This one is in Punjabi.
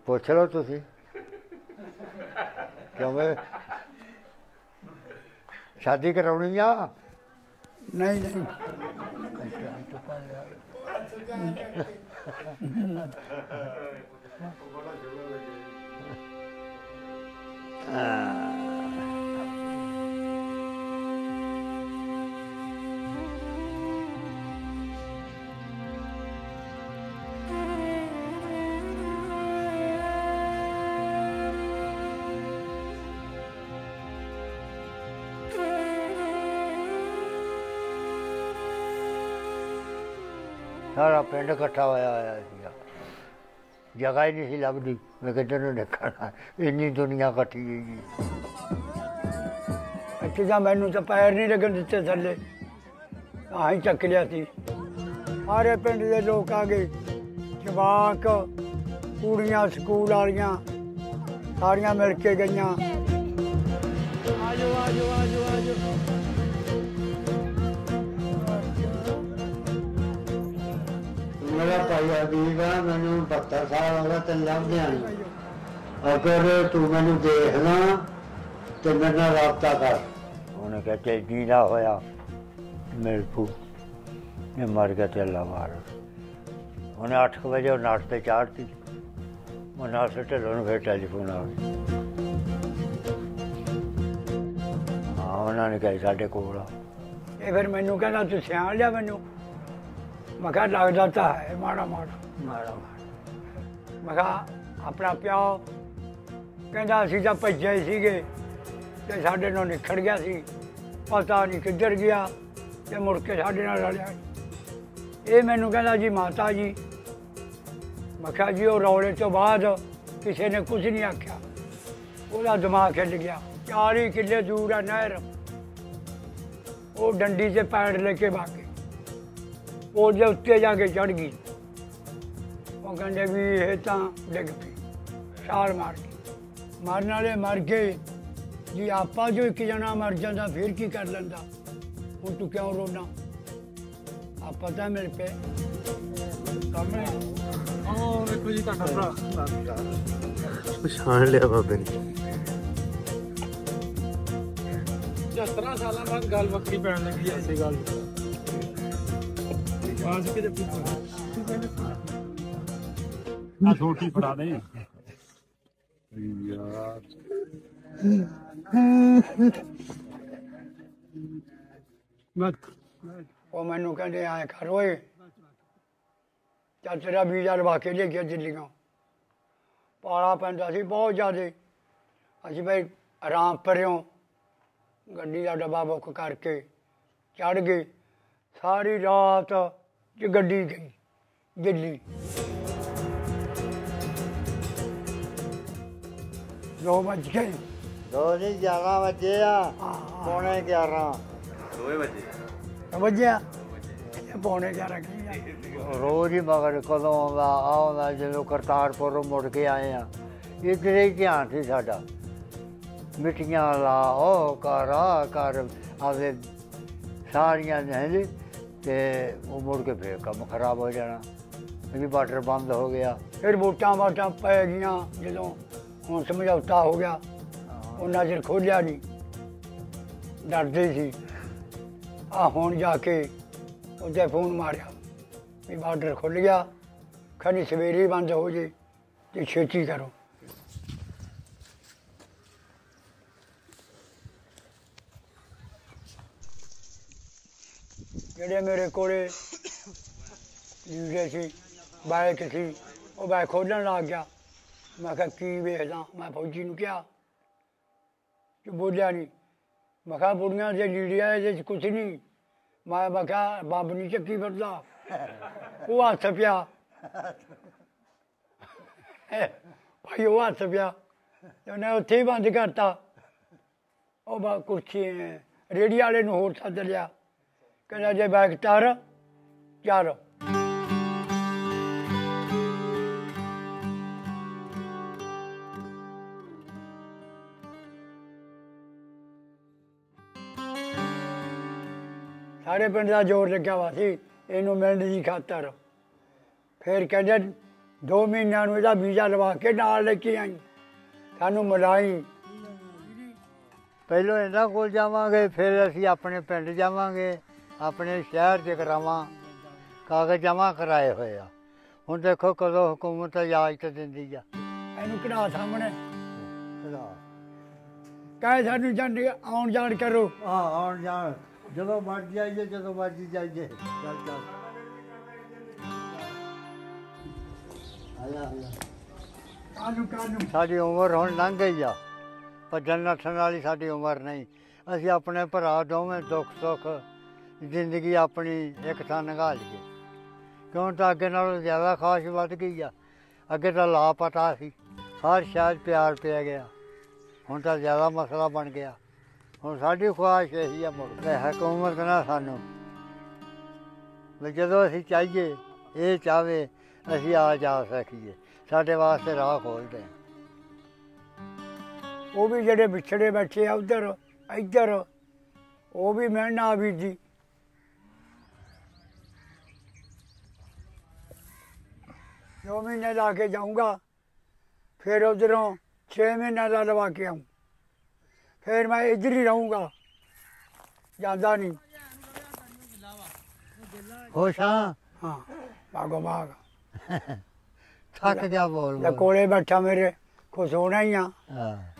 ਪੁੱਛ ਲਓ ਤੁਸੀਂ ਕਿਵੇਂ ਸ਼ਾਦੀ ਕਰਾਉਣੀ ਆ? ਨਹੀਂ ਨਹੀਂ ਸਾਰਾ ਪਿੰਡ ਇਕੱਠਾ ਹੋਇਆ ਸੀਗਾ, ਜਗ੍ਹਾ ਹੀ ਨਹੀਂ ਸੀ ਲੱਭਦੀ। ਮੈਂ ਕਿੱਧਰ ਨੂੰ ਨਿਕਲਣਾ, ਇੰਨੀ ਦੁਨੀਆ ਇਕੱਠੀ ਹੈਗੀ। ਇੱਥੇ ਤਾਂ ਮੈਨੂੰ ਤਾਂ ਪੈਰ ਨਹੀਂ ਲੱਗਣ ਦਿੱਤੇ ਥੱਲੇ, ਆਹ ਹੀ ਚੱਕ ਲਿਆ ਸੀ। ਸਾਰੇ ਪਿੰਡ ਦੇ ਲੋਕ ਆ ਗਏ, ਜਵਾਕ ਕੁੜੀਆਂ ਸਕੂਲ ਵਾਲੀਆਂ ਸਾਰੀਆਂ ਮਿਲ ਕੇ ਗਈਆਂ। ਆਜੋ ਆਜੋ ਆਜੋ ਆਜੋ। ਮੇਰਾ ਭਾਈ ਅਬੀਬ ਆ, ਮੈਨੂੰ 72 ਸਾਲ ਹੋ ਗਏ ਤੇ ਲੱਭਦਿਆਂ ਨਹੀਂ। ਅਗਰ ਤੂੰ ਮੈਨੂੰ ਦੇਖਣਾ ਤੇ ਮੇਰੇ ਨਾਲ ਰਾਬਤਾ ਕਰ। ਉਹਨੇ ਕਿਹਾ ਚੱਲ ਜੀਦਾ ਹੋਇਆ ਮੇਰੇ ਪੂ ਇਹ ਮਰ ਗਿਆ ਤੇ ਅੱਲਾ ਮਾਰ। ਉਹਨੇ 8 ਵਜੇ ਉਹ ਨਾਟ ਤੇ ਚਾੜਤੀ। ਉਹ ਨਾਟ ਤੇ ਢਿੱਲੋਂ ਨੂੰ ਫਿਰ ਟੈਲੀਫੋਨ ਆ ਗਿਆ। ਹਾਂ ਉਹਨਾਂ ਨੇ ਕਿਹਾ ਸਾਡੇ ਕੋਲ ਆ। ਇਹ ਫਿਰ ਮੈਨੂੰ ਕਹਿੰਦਾ ਤੂੰ ਸਿਆਣ ਲਿਆ ਮੈਨੂੰ। ਮੈਂ ਕਿਹਾ ਲੱਗਦਾ ਤਾਂ ਹੈ ਮਾੜਾ ਮਾੜਾ ਮਾੜਾ ਮਾੜਾ। ਮੈਂ ਕਿਹਾ ਆਪਣਾ ਪਿਓ ਕਹਿੰਦਾ ਅਸੀਂ ਤਾਂ ਭੱਜੇ ਹੀ ਸੀਗੇ ਤੇ ਸਾਡੇ ਨਾਲ ਨਿਖੜ ਗਿਆ ਸੀ, ਪਤਾ ਨਹੀਂ ਕਿੱਧਰ ਗਿਆ ਤੇ ਮੁੜ ਕੇ ਸਾਡੇ ਨਾਲ ਰਲਿਆ। ਇਹ ਮੈਨੂੰ ਕਹਿੰਦਾ ਜੀ ਮਾਤਾ ਜੀ। ਮੈਂ ਕਿਹਾ ਜੀ ਉਹ ਰੌਲੇ ਤੋਂ ਬਾਅਦ ਕਿਸੇ ਨੇ ਕੁਝ ਨਹੀਂ ਆਖਿਆ, ਉਹਦਾ ਦਿਮਾਗ ਹਿੱਲ ਗਿਆ। 40 ਕਿੱਲੇ ਦੂਰ ਆ ਨਹਿਰ, ਉਹ ਡੰਡੀ 'ਤੇ ਪੈਰ ਲੈ ਕੇ ਭਾਗੇ। ਉਹਦੇ ਉੱਤੇ ਜਾ ਕੇ ਚੜ੍ਹ ਗਈ। ਉਹ ਕਹਿੰਦੇ ਵੀ ਇਹ ਤਾਂ ਡਿੱਗ ਪਈ, ਛਾਲ ਮਾਰ ਗਈ। ਮਰਨ ਵਾਲੇ ਮਰ ਗਏ ਜੀ। ਆਪਾਂ ਜੋ ਇੱਕ ਜਣਾ ਮਰ ਜਾਂਦਾ ਫਿਰ ਕੀ ਕਰ ਲੈਂਦਾ? ਹੁਣ ਤੂੰ ਕਿਉਂ ਰੋਣਾ? ਆਪਾਂ ਤਾਂ ਮਿਲ ਪਏ ਸਾਹਮਣੇ। ਆਹ ਵੇਖੋ ਜੀ ਤੁਹਾਡਾ ਭਰਾ ਪਛਾਣ ਲਿਆ ਬਾਬੇ ਨੇ। 75 ਸਾਲਾਂ ਬਾਅਦ ਗੱਲ ਵੱਖਰੀ ਪੈਣ ਲੱਗੀ ਐਸੀ ਗੱਲ। ਬਾਜ ਕਿਤੇ ਪੁੱਛੋ ਆ ਛੋਟੀ ਫੜਾ ਦੇ ਯਾਰ। ਉਹ ਮੈਨੂੰ ਕਹਿੰਦੇ ਆਏ ਕਰ ਓਏ, ਚੱਲ ਤੇਰਾ ਵੀਜ਼ਾ ਲਵਾ ਕੇ ਲੈ ਗਿਆ ਦਿੱਲੀੋਂ। ਪਾਲਾ ਪੈਂਦਾ ਸੀ ਬਹੁਤ ਜ਼ਿਆਦਾ। ਅਸੀਂ ਬਈ ਆਰਾਮ ਪਰਿਓ ਗੱਡੀ ਦਾ ਡੱਬਾ ਬੁੱਕ ਕਰਕੇ ਚੜ੍ਹ ਗਏ। ਸਾਰੀ ਰਾਤ 'ਚ ਗੱਡੀ ਗਈ ਦਿੱਲੀ। 2 ਵੱਜ ਗਏ। 2 ਨਹੀਂ 11 ਵਜੇ ਆ, ਪੌਣੇ 11। 2 ਵਜੇ ਵੱਜਿਆ ਪੌਣੇ 11 ਗਏ। ਰੋਜ਼ ਹੀ ਮਗਰ ਕਦੋਂ ਆਉਂਦਾ ਜਦੋਂ ਕਰਤਾਰਪੁਰੋਂ ਮੁੜ ਕੇ ਆਏ ਆ। ਇੱਧਰ ਹੀ ਧਿਆਨ ਸੀ ਸਾਡਾ, ਮਿੱਟੀਆਂ ਲਾ ਉਹ ਕਰ ਆ ਕਰ ਆਪਦੇ ਸਾਰੀਆਂ ਨੇ। ਤੇ ਉਹ ਮੁੜ ਕੇ ਫਿਰ ਕੰਮ ਖਰਾਬ ਹੋ ਜਾਣਾ ਵੀ ਵਾਟਰ ਬੰਦ ਹੋ ਗਿਆ। ਫਿਰ ਵੋਟਾਂ ਵਾਟਾਂ ਪੈ ਗਈਆਂ ਜਦੋਂ, ਹੁਣ ਸਮਝੌਤਾ ਹੋ ਗਿਆ। ਉਹਨਾਂ ਚਿਰ ਖੋਲ੍ਹਿਆ ਨਹੀਂ, ਡਰਦੇ ਸੀ। ਆ ਹੁਣ ਜਾ ਕੇ ਉਹਦੇ ਫੋਨ ਮਾਰਿਆ ਵੀ ਬਾਰਡਰ ਖੁੱਲ੍ਹ ਗਿਆ, ਖਨੀ ਸਵੇਰੇ ਹੀ ਬੰਦ ਹੋ ਜੇ ਤੇ ਛੇਤੀ ਕਰੋ। ਜਿਹੜੇ ਮੇਰੇ ਕੋਲੇ ਲੀੜੇ ਸੀ, ਬਾਈਕ ਸੀ, ਉਹ ਬਾਈਕ ਖੋਲ੍ਹਣ ਲੱਗ ਗਿਆ। ਮੈਂ ਕਿਹਾ ਕੀ ਵੇਖਦਾ? ਮੈਂ ਫੌਜੀ ਨੂੰ ਕਿਹਾ, ਕਿ ਬੋਲਿਆ ਨਹੀਂ। ਮੈਂ ਕਿਹਾ ਬੁੜੀਆਂ ਦੇ ਲੀੜੇ ਆ, ਇਹਦੇ 'ਚ ਕੁਛ ਨਹੀਂ। ਮੈਂ ਕਿਹਾ ਬੰਬ ਨਹੀਂ ਚੱਕੀ ਫਿਰਦਾ। ਉਹ ਹੱਸ ਪਿਆ ਭਾਈ, ਉਹ ਹੱਸ ਪਿਆ ਤੇ ਉਹਨੇ ਉੱਥੇ ਹੀ ਬੰਦ ਕਰਤਾ। ਉਹ ਕੁਰਸੀ ਰੇਹੜੀ ਵਾਲੇ ਨੂੰ ਹੋਰ ਸੱਦ ਲਿਆ, ਕਹਿੰਦਾ ਜੇ ਬਾਈਕ ਤਰ ਚੱਲ। ਸਾਰੇ ਪਿੰਡ ਦਾ ਜ਼ੋਰ ਲੱਗਿਆ ਵਾ ਸੀ ਇਹਨੂੰ ਮਿਲਣ ਦੀ ਖਾਤਰ। ਫਿਰ ਕਹਿੰਦੇ 2 ਮਹੀਨਿਆਂ ਨੂੰ ਇਹਦਾ ਵੀਜ਼ਾ ਲਵਾ ਕੇ ਨਾਲ ਲੈ ਕੇ ਆਈ, ਸਾਨੂੰ ਮਿਲਾਈ। ਪਹਿਲਾਂ ਇਹਨਾਂ ਕੋਲ ਜਾਵਾਂਗੇ, ਫਿਰ ਅਸੀਂ ਆਪਣੇ ਪਿੰਡ ਜਾਵਾਂਗੇ, ਆਪਣੇ ਸ਼ਹਿਰ 'ਚ ਕਰਾਵਾਂ, ਕਾਗਜ਼ ਜਮ੍ਹਾਂ ਕਰਾਏ ਹੋਏ ਆ। ਹੁਣ ਦੇਖੋ ਕਦੋਂ ਹਕੂਮਤ ਇਜਾਜ਼ਤ ਦਿੰਦੀ ਆ। ਇਹਨੂੰ ਕਿਹੜਾ ਸਾਹਮਣੇ ਕਹੇ ਸਾਨੂੰ ਜੰਡ ਆਉਣ ਜਾਣ ਕਰੋ। ਹਾਂ ਆਉਣ ਜਾਣ ਜਦੋਂ ਮਰਜ਼ੀ ਆਈਏ, ਜਦੋਂ ਮਰਜ਼ੀ ਜਾਈਏ। ਚੱਲ ਚੱਲ ਕਾਹਨੂੰ ਸਾਡੀ ਉਮਰ ਹੁਣ ਲੰਘ ਗਈ ਆ, ਭੱਜਣ ਨੱਠਣ ਵਾਲੀ ਸਾਡੀ ਉਮਰ ਨਹੀਂ। ਅਸੀਂ ਆਪਣੇ ਭਰਾ ਦੋਵੇਂ ਦੁੱਖ ਸੁੱਖ ਜ਼ਿੰਦਗੀ ਆਪਣੀ ਇੱਕ ਥਾਂ ਲੰਘਾ ਲਈਏ। ਕਿਉਂ ਤਾਂ ਅੱਗੇ ਨਾਲੋਂ ਜ਼ਿਆਦਾ ਖਾਸ਼ ਵੱਧ ਗਈ ਆ। ਅੱਗੇ ਤਾਂ ਲਾਪਤਾ ਸੀ, ਹਰ ਸ਼ਾਇਦ ਪਿਆਰ ਪੈ ਗਿਆ, ਹੁਣ ਤਾਂ ਜ਼ਿਆਦਾ ਮਸਲਾ ਬਣ ਗਿਆ। ਹੁਣ ਸਾਡੀ ਖੁਆਇਸ਼ ਇਹੀ ਆ ਮੁੜ ਕੇ ਹਕੂਮਤ ਨਾ ਸਾਨੂੰ ਵੀ ਜਦੋਂ ਅਸੀਂ ਚਾਹੀਏ, ਇਹ ਚਾਹਵੇ ਅਸੀਂ ਆ ਜਾ ਸਕੀਏ, ਸਾਡੇ ਵਾਸਤੇ ਰਾਹ ਖੋਲ੍ਹਦੇ। ਉਹ ਵੀ ਜਿਹੜੇ ਵਿਛੜੇ ਬੈਠੇ ਆ ਉੱਧਰ ਇੱਧਰ, ਉਹ ਵੀ ਮਿਲਣਾ ਵੀਰ ਜੀ। ਦੋ ਮਹੀਨੇ ਲਾ ਕੇ ਜਾਊਂਗਾ, ਫਿਰ ਉੱਧਰੋਂ 6 ਮਹੀਨਿਆਂ ਦਾ ਲਵਾ ਕੇ ਆਊਂ, ਫਿਰ ਮੈਂ ਇੱਧਰ ਹੀ ਰਹੂੰਗਾ, ਜਾਂਦਾ ਨਹੀਂ। ਖੁਸ਼ ਹਾਂ। ਹਾਂ ਬਾਗੋ ਬਾਗ ਥੱਕ ਗਿਆ ਬੋਲ ਕੋਲੇ ਬੈਠਾ ਮੇਰੇ ਖੁਸ਼ ਹੋਣਾ ਹੀ ਆ। ਹਾਂ